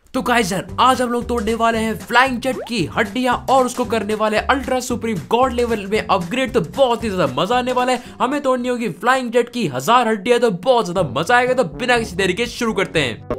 तो गाइस यार आज हम लोग तोड़ने वाले हैं फ्लाइंग जेट की हड्डियां और उसको करने वाले हैं अल्ट्रा सुप्रीम गॉड लेवल में अपग्रेड। तो बहुत ही ज्यादा मजा आने वाला है। हमें तोड़नी होगी फ्लाइंग जेट की 1000 हड्डियां, तो बहुत ज्यादा मजा आएगा। तो बिना किसी तरीके शुरू करते हैं।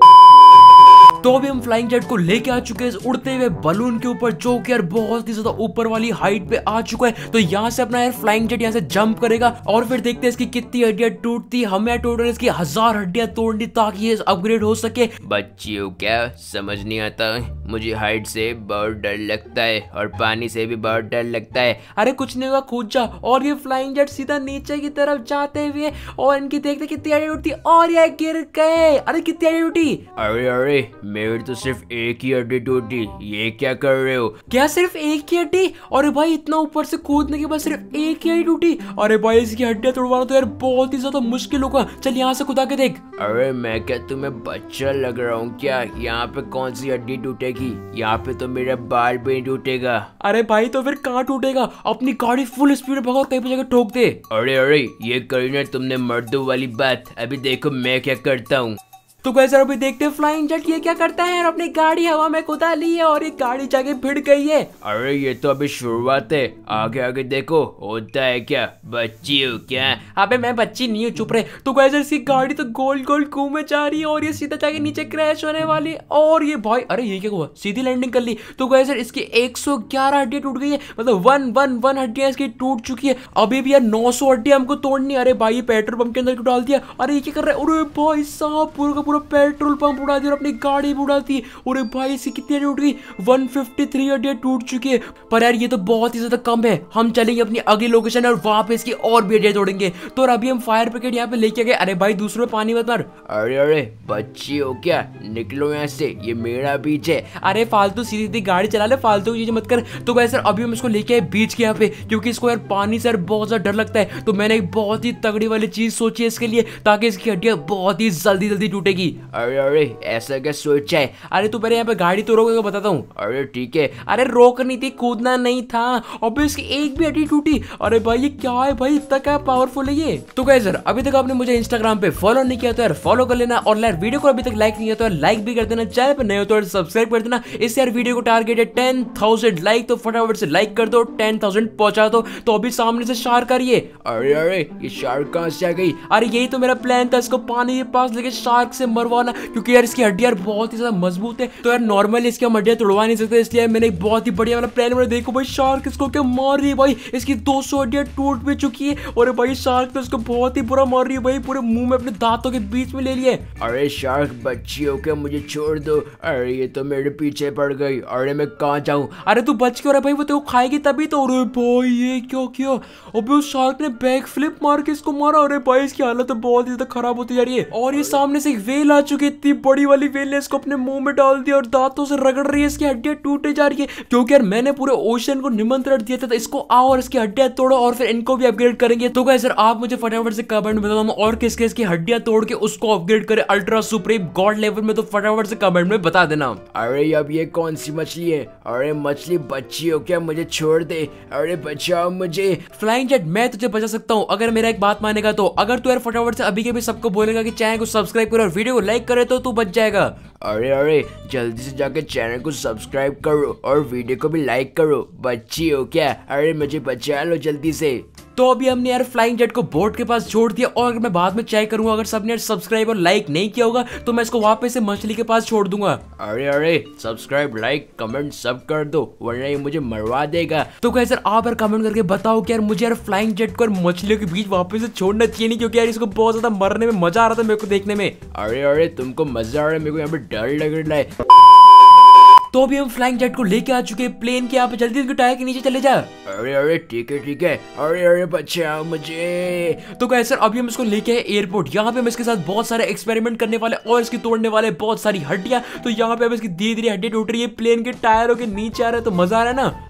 तो अभी हम फ्लाइंग जेट को लेके आ चुके हैं उड़ते हुए बलून के ऊपर, जो कि यार बहुत ही ज्यादा ऊपर वाली हाइट पे आ चुका है। तो यहाँ से अपना यार फ्लाइंग जेट यहाँ से जंप करेगा और फिर देखते हैं इसकी कितनी हड्डियां टूटती। हमें टोटल इसकी 1000 हड्डियां तोड़नी ताकि ये अपग्रेड हो सके। बच्चियों क्या समझ नहीं आता, मुझे हाइट से बहुत डर लगता है और पानी से भी बहुत डर लगता है। अरे कुछ नहीं होगा, कूद जा। और ये फ्लाइंग जेट सीधा नीचे की तरफ जाते हुए और इनकी देखते कितनी हड्डियां टूटती और ये गिर गए। अरे कितनी हड्डियां टूटी। अरे मेरी तो सिर्फ एक ही हड्डी टूटी, ये क्या कर रहे हो? क्या सिर्फ एक ही हड्डी? अरे भाई इतना ऊपर से कूदने के बाद सिर्फ एक ही हड्डी टूटी। अरे भाई इसकी हड्डियां तोड़वाना तो यार बहुत ही ज्यादा मुश्किल होगा। चल यहाँ से खुदा के देख। अरे मैं क्या तुम्हें बच्चा लग रहा हूँ क्या? यहाँ पे कौन सी हड्डी टूटेगी? यहाँ पे तो मेरा बाल भी नहीं टूटेगा। अरे भाई तो फिर कहाँ टूटेगा? अपनी गाड़ी फुल स्पीड में भगाओ, कहीं पे जगह ठोक दे। अरे ये करी ना तुमने मर्दों वाली बात। अभी देखो मैं क्या करता हूँ। तो कैसे अभी देखते हैं फ्लाइंग जेट ये क्या करता है। अपनी गाड़ी हवा में कुदा ली है और ये गाड़ी जाके भिड़ गई है। अरे ये तो अभी शुरुआत है, आगे आगे देखो होता है क्या। बच्ची हो क्या? अबे मैं बच्ची नहीं हूँ, चुप रहे। तो कैसे इसकी गाड़ी तो गोल गोल घूमे जा रही है और ये सीधा जाके नीचे क्रैश होने वाली है। और ये भाई अरे ये क्या हुआ, सीधी लैंडिंग कर ली। तो कैसे इसकी 111 हड्डियां टूट गई है, मतलब 111 हड्डियां इसकी टूट चुकी है। अभी भी यार 900 हड्डियां हमको तोड़नी। अरे भाई ये पेट्रोल पंप के अंदर क्यों डाल दिया? अरे ये क्या कर रहा है? अरे भाई साहब पूरा पूरा पेट्रोल पंप उड़ा दिया और अपनी गाड़ी भी उड़ाती है। और भाई इसकी कितनी हड्डियां टूट गई? 153 हड्डियां टूट चुकी है। पर यार ये तो बहुत ही ज्यादा कम है। हम चलेंगे अपनी अगली लोकेशन और वहां पे इसकी और भी हड्डियां तोड़ेंगे। तो अभी हम फायर ब्रिगेड यहाँ पे लेके गए। अरे भाई दूसरे में पानी मत मार। अरे बच्ची हो क्या? निकलो यहाँ से, ये मेरा बीच है। अरे फालतू सीधी सीधी गाड़ी चला ले, फालतू चीजें मत कर। तो वैसे अभी हम इसको लेके आए बीच के यहाँ पे, क्योंकि इसको यार पानी से यार बहुत ज्यादा डर लगता है। तो मैंने एक बहुत ही तगड़ी वाली चीज सोची है इसके लिए, ताकि इसकी हड्डियां बहुत ही जल्दी जल्दी टूटेगी। अरे ऐसा क्या सोचा है? अरे तू पहले यहाँ पे गाड़ी तो रोक, बताता हूँ। अरे ठीक है। अरे रोकनी थी, कूदना नहीं था। अबे इसकी एक भी हड्डी टूटी। अरे भाई ये क्या है भाई, इतना क्या पावरफुल है ये। तो गाइस यार अभी तक आपने मुझे इंस्टाग्राम पे फॉलो नहीं किया तो यार फॉलो कर लेना, और यार वीडियो को अभी तक लाइक नहीं किया तो यार लाइक भी कर देना, चैनल पे नए हो तो यार सब्सक्राइब कर देना। इससे यार वीडियो को टारगेट है 10,000 लाइक, तो फटाफट से लाइक कर दो, 10,000 पहुंचा दो। तो अभी सामने से शार्क आ रही है। अरे ये शार्क कहाँ से आ गई? अरे यही तो मेरा प्लान था, इसको पानी के पास लेके शार्क से मरवाना, क्योंकि यार इसकी हड्डियां बहुत ही ज्यादा मजबूत है। तो यार नॉर्मली इसकी हम हड्डियां तोड़वा नहीं सकते, इसलिए मैंने एक बहुत ही बढ़िया वाला प्लान बनाया। देखो भाई शार्क इसको क्या मार रही है भाई, इसकी 200 हड्डियां टूट भी चुकी है। और भाई शार्क तो इसको बहुत ही बुरा मार रही है भाई, पूरे मुंह में अपने दांतों के बीच में ले लिए। अरे शार्क बच्ची हो क्या? मुझे छोड़ दो। अरे ये तो मेरे पीछे पड़ गई। अरे मैं कहाँ जाऊँ? अरे तू बच क्यों रहा भाई, वो तो खाएगी तभी तो। अरे भाई ये क्या किया? अबे उस शार्क ने बैक फ्लिप मार के इसको मारा। अरे भाई इसकी हालत तो बहुत ही ज्यादा खराब होती जा रही है। और ये सामने से एक वेल आ चुकी है, इतनी बड़ी वाली वेल ने इसको अपने मुंह में डाल दिया और दांतों से रगड़ रही है। इसकी हड्डियां टूटे जा रही है, क्योंकि यार मैंने पूरे ओशन को निमंत्रण दिया था। तो इसको आओ और इसकी हड्डियां तोड़ो और फिर इनको भी अपग्रेड करेंगे। तो गाइस सर आप मुझे फटाफट से कमेंट में बताओ और किस किस की हड्डियां तोड़ के उसको अपग्रेड करे अल्ट्रा सुप्रीम गॉड लेवल में। तो फटाफट से कमेंट में बता देना। अरे अब ये कौन सी मछली है? अरे मछली बच्ची हो क्या? मुझे छोड़ दे। अरे बचाओ मुझे। फ्लाइंग जेट मैं तुझे बचा सकता हूँ अगर मेरा एक बात मानेगा तो। अगर तू यार फटाफट से अभी के भी सबको बोलेगा कि चैनल को सब्सक्राइब करे और वीडियो को लाइक करे तो तू बच जाएगा। अरे जल्दी से जाकर चैनल को सब्सक्राइब करो और वीडियो को भी लाइक करो। बच्ची हो क्या? अरे मुझे बचा लो जल्दी से। तो अभी हमने यार फ्लाइंग जेट को बोट के पास छोड़ दिया, और अगर मैं बाद में चेक करूंगा अगर सबने यार सब्सक्राइब और लाइक नहीं किया होगा तो मैं इसको वापस से मछली के पास छोड़ दूंगा। अरे सब्सक्राइब लाइक कमेंट सब कर दो, वरना ये मुझे मरवा देगा। तो कैसे आप यार कमेंट करके बताओ कि यार मुझे यार फ्लाइंग जेट को और मछलियों के बीच वापस से छोड़ना चाहिए नहीं, क्योंकि यार इसको बहुत ज्यादा मरने में मजा आ रहा था मेरे को देखने में। अरे तुमको मजा आ रहा है, मेरे को यहाँ पे डर लग रहा है। तो अभी हम फ्लाइंग जेट को लेके आ चुके हैं प्लेन के यहाँ पे, जल्दी उनके टायर के नीचे चले जा। अरे ठीक है। अरे बचाओ मुझे। तो कैसे अभी हम इसको लेके आए एयरपोर्ट। यहाँ पे हम इसके साथ बहुत सारे एक्सपेरिमेंट करने वाले और इसकी तोड़ने वाले बहुत सारी हड्डियां। तो यहाँ पे अब इसकी धीरे धीरे हड्डियां टूट रही है, प्लेन के टायरों के नीचे आ रहा है। तो मजा आ रहा है ना?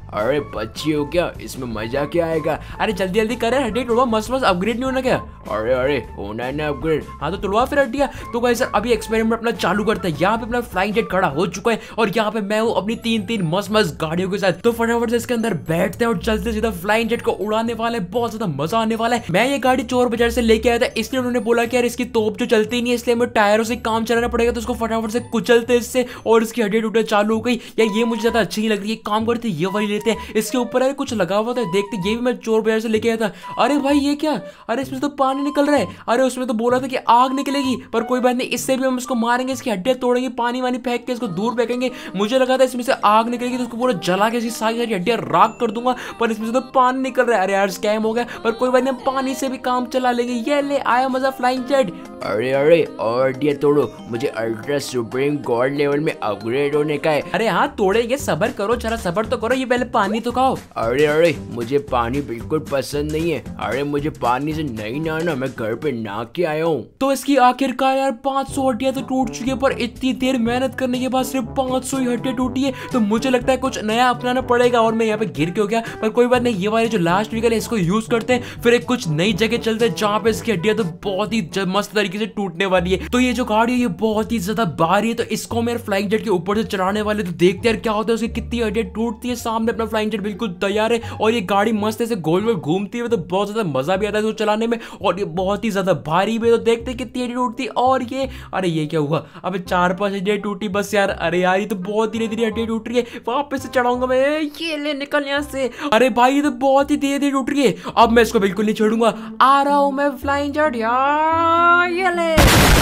अरे बच्ची हो क्या, इसमें मजा क्या आएगा। अरे जल्दी जल्दी करे, हड्डी तोड़वा, मस्त मस्त अपग्रेड नहीं होना क्या। अरे होना है ना अपग्रेड। हाँ तो तुड़वा फिर हड्डियाँ। तो गाइस सर अभी एक्सपेरिमेंट अपना चालू करते हैं। यहाँ पे अपना फ्लाइंग जेट खड़ा हो चुका है और यहाँ पे मैं हूँ अपनी तीन मस्त मस्त गाड़ियों के साथ। तो फटाफट से इसके अंदर बैठते हैं और चलते सीधा फ्लाइंग जेट को उड़ाने वाले, बहुत ज्यादा मजा आने वाला है। मैं ये गाड़ी चोर बाजार से लेके आया था, इसलिए उन्होंने बोला कि यार इसकी तोप जो चलती नहीं है, इसलिए हमें टायरों से काम चलाना पड़ेगा। तो उसको फटाफट से कुचलते इससे और इसकी हड्डी टूटे चालू हो गई। या ये मुझे ज्यादा अच्छी नहीं लग रही है, काम करते ये वाली लेते हैं। इसके ऊपर है कुछ लगा हुआ था, देखते ये भी मैं चोर बाजार से लेके आया था। अरे भाई ये क्या, अरे इसमें तो पानी निकल रहा है। अरे उसमें तो बोला था कि आग निकलेगी, पर कोई बात नहीं, इससे भी हम इसको मारेंगे, इसकी हड्डियां तोड़ेंगे, पानी वानी फेंक के इसको दूर फेंकेंगे। मुझे लगा था इसमें से आग निकलेगी तो उसको पूरा जला के इसकी सारी हड्डियां राख कर दूंगा, पर इसमें से तो पानी निकल रहा है। अरे यार स्कैम हो गया, पर कोई बात नहीं, हम पानी से भी काम चला लेंगे। ये ले आया मजा फ्लाइंग जेट। अरे और हड्डियां तोड़ो, मुझे अल्ट्रा सुप्रीम गॉड लेवल में अपग्रेड होने का है। अरे हाँ तोड़ेंगे, सबर करो, जरा सबर तो करो, ये पहले पानी तो खाओ। अरे मुझे पानी बिल्कुल पसंद नहीं है। अरे मुझे पानी से नहीं नहाना, मैं घर पे नहा के आया हूँ। तो इसकी आखिरकार यार 500 हड्डियां तो टूट चुकी है, पर इतनी देर मेहनत करने के बाद सिर्फ 500 ही हड्डियां टूटी है। तो मुझे लगता है कुछ नया अपनाना पड़ेगा। और मैं यहाँ पे गिर के हो गया, पर कोई बात नहीं, ये वाले जो लास्ट व्हीकल है इसको यूज करते हैं, फिर एक कुछ नई जगह चलते हैं जहाँ पे इसकी हड्डियां तो बहुत ही मस्त तरीके से टूटने वाली है। तो ये जो गाड़ी है ये बहुत ही ज्यादा भारी है, तो इसको मेरे फ्लाइंग जेट के ऊपर से चलाने वाले। तो देखते हैं क्या होता है, उसकी कितनी हड्डियां टूटती है। सामने अपना फ्लाइंग जेट बिल्कुल तैयार है और ये गाड़ी मस्त ऐसे गोल गोल घूमती है, तो बहुत ज्यादा मजा भी आता है उसको चलाने में। और ये बहुत ही ज्यादा भारी भी है, तो देखते कितनी हड्डी टूटती। और ये अरे ये क्या हुआ, अब 4-5 हड्डियां टूटी बस यार। अरे यार ये तो बहुत धीरे धीरे हड्डियां टूट रही है, वापस से चढ़ाऊंगा मैं। ये ले निकल यहाँ से। अरे भाई ये तो बहुत ही धीरे धीरे टूट रही है, अब मैं इसको बिल्कुल नहीं छोड़ूंगा। आ रहा हूं मैं फ्लाइंग जेट यार, ये ले।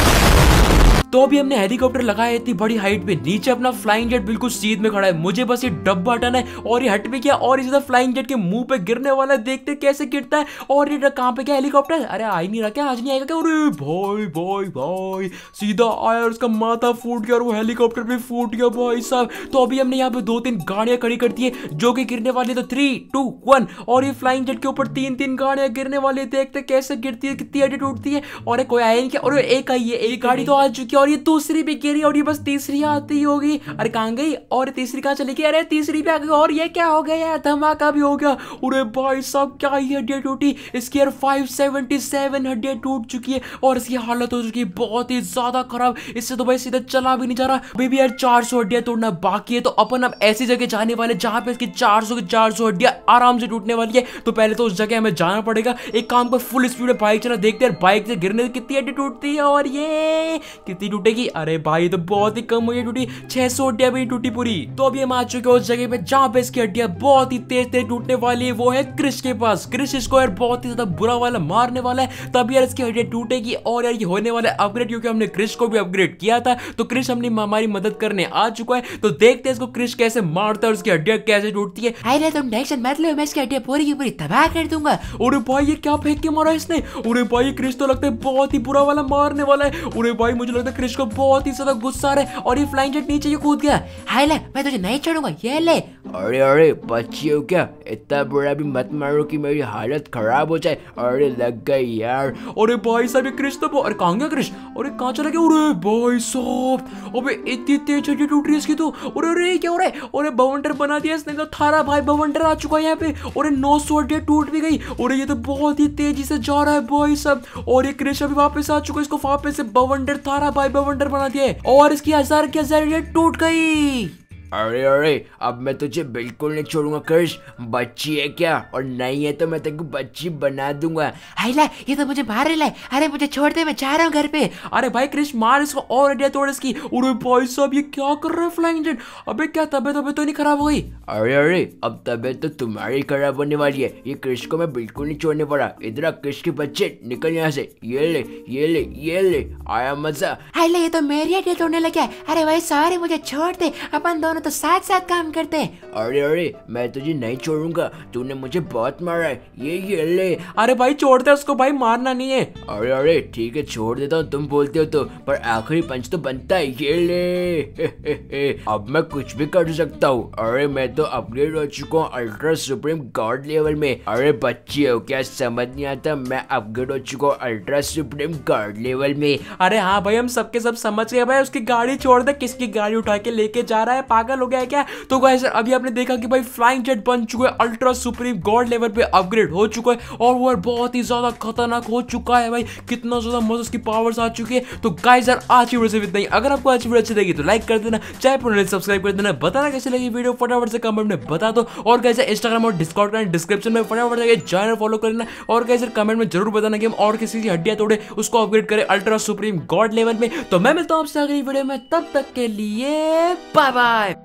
तो अभी हमने हेलीकॉप्टर लगाया इतनी बड़ी हाइट पे, नीचे अपना फ्लाइंग जेट बिल्कुल सीध में खड़ा है। मुझे बस ये डब्बा हटाना है और ये हट भी गया और सीधा फ्लाइंग जेट के मुंह पे गिरने वाला है। देखते कैसे गिरता है। और ये कहां पे गया हेलीकॉप्टर, अरे आ ही नहीं रहा क्या, आज नहीं आएगा क्या। अरे भाई भाई भाई सीधा आया और उसका माथा फूट गया और वो हेलीकॉप्टर भी फूट गया भाई साहब। तो अभी हमने यहाँ पे 2-3 गाड़ियां खड़ी कर दी है जो कि गिरने वाली है। तो 3, 2, 1 और ये फ्लाइंग जेट के ऊपर 3 गाड़ियां गिरने वाली है। देखते कैसे गिरती है, कितनी हड्डी टूटती है। और कोई आया नहीं क्या, और एक आई है, एक गाड़ी तो आ चुकी है और ये दूसरी भी गिरी और ये बस तीसरी आती होगी। अरे कहां गई, और तीसरी कहां चली गई, अरे तीसरी भी आ गई। और ये क्या हो गया यार, धमाका भी हो गया। अरे भाई साहब क्या ही हड्डियां टूटी, इसकी यार 577 हड्डियां टूट चुकी है और इसकी हालत हो चुकी है बहुत ही ज्यादा खराब। इससे तो भाई सीधा चला भी नहीं जा रहा। अभी भी यार 400 हड्डियां तोड़ना बाकी है। तो अपन अब ऐसी जगह जाने वाले जहां पे इसकी 400 की 400 हड्डियां आराम से टूटने वाली है। तो पहले तो उस जगह हमें जाना पड़ेगा। एक काम कर, फुल स्पीड में बाइक चला, देखते हैं बाइक से गिरने से कितनी हड्डी टूटती है। और ये कितनी टूटेगी, अरे भाई तो बहुत ही कम हुई टूटी, 600 हड्डियां भी टूटी पूरी। तो अभी हम आ चुके हैं उस जगह पे जहां पे इसकी हड्डियां बहुत ही तेज तेज टूटने वाली है, वो है क्रिश के पास। क्रिश इसको यार बहुत ही ज्यादा बुरा वाला मारने वाला है, तब यार इसकी हड्डियां टूटेगी। और यार ये होने वाला है अपग्रेड, क्योंकि हमने क्रिश को भी अपग्रेड किया था। तो क्रिश अपनी हमारी मदद करने आ चुका है। तो देखते हैं इसको क्रिश कैसे मारता है और उसकी हड्डियां कैसे टूटती है। अरे तुम टेंशन मत लो, मैं इसकी हड्डियां पूरी की पूरी तबाह कर दूंगा। अरे भाई ये क्या फेंक के मारा इसने। अरे भाई क्रिश तो लगता है बहुत ही बुरा वाला मारने वाला है। अरे भाई मुझे लगता है क्रिश को बहुत ही ज्यादा गुस्सा आ रहा है और ये फ्लाइंग जेट नीचे कूद गया। हाय ले, मैं तुझे नहीं छोड़ूंगा, ये ले। अरे बच्ची हो क्या, इतना बुरा भी मत मारो कि मेरी हालत खराब हो जाए। अरे लग गई यार। अरे भाई साहब ये क्रिश तो अरे कहां गया क्रिश, अरे कहां चला गया। अरे भाई साहब अबे इतनी तेज हड्डी टूट रही है इसकी तो। अरे क्या हो रहा है, अरे बवंडर बना दिया इसने। तो थारा भाई बवंडर आ चुका है यहाँ पे। अरे 900 हड्डियां टूट भी गई। और ये तो बहुत ही तेजी से जा रहा है भाई साहब। और ये क्रिश अभी वापस आ चुका है, इसको वापस से बवंडर थारा भाई बवंडर बना दिया है और इसकी 1000 की 1000 हड्डियां टूट गई। अरे अब मैं तुझे बिल्कुल नहीं छोड़ूंगा क्रिश। बच्ची है क्या, और नहीं है तो मैं तेरे को बच्ची बना दूंगा। हाय ले, ये तो मुझे मार रहा है। अरे मुझे छोड़ दे, मैं जा रहा हूँ घर पे। अरे भाई क्रिश मार इसको और हड्डियां तोड़ इसकी। अरे भाई साहब ये क्या कर रहा है फ्लाइंग जेट। अबे क्या तबीयत तो नहीं खराब हो गई। अरे अब तबीयत तो तुम्हारी खराब होने वाली है। ये क्रिश को मैं बिल्कुल नहीं छोड़ने वाला। इधर क्रिश के बच्चे निकल यहाँ से। ये ले ये ले ये ले, आया मजा। हाय ले, ये तो मेरी हड्डियां तोड़ने लगा। अरे भाई सॉरी, मुझे छोड़ दे, अपन दोनों तो साथ साथ काम करते हैं। अरे मैं तुझे नहीं छोड़ूंगा, तूने मुझे बहुत मारा है। ये ले। अरे भाई छोड़ दे उसको भाई, मारना नहीं है। अरे ठीक है छोड़ देता हूँ, तुम बोलते हो तो, पर आखिरी पंच तो बनता है। ये ले। अब मैं कुछ भी कर सकता हूँ। अरे मैं तो अपग्रेड हो चुका हूँ अल्ट्रा सुप्रीम गॉड लेवल में। अरे बच्ची हो क्या, समझ नहीं आता, मैं अपग्रेड हो चुका हूँ अल्ट्रा सुप्रीम गॉड लेवल में। अरे हाँ भाई हम सबके सब समझ गए भाई। उसकी गाड़ी छोड़ दे, किसकी गाड़ी उठा के लेके जा रहा है पागल। पागल हो गया है क्या? तो गाइस अभी आपने देखा कि भाई फ्लाइंग जेट बन चुका है, अल्ट्रा सुप्रीम गॉड लेवल पे अपग्रेड हो चुका है और वो बहुत ही ज्यादा खतरनाक हो चुका है भाई। कितना ज्यादा मस्त उसकी पावर्स आ चुकी है। तो गाइस यार आज की वीडियो से इतना ही। अगर आपको आज की वीडियो अच्छी लगी तो लाइक कर देना, चाहे पुनः सब्सक्राइब कर देना। बताना कैसी लगी वीडियो फटाफट से कमेंट में बता दो। और गाइस इंस्टाग्राम और डिस्कॉर्ड का डिस्क्रिप्शन में फटाफट से ज्वाइन और फॉलो कर लेना। और गाइस कमेंट में जरूर बताना कि हम और किसी की हड्डियां तोड़े उसको अपग्रेड करें अल्ट्रा सुप्रीम गॉड लेवल में। तो मैं मिलता हूं आपसे अगली वीडियो में, तब तक के लिए बाय बाय।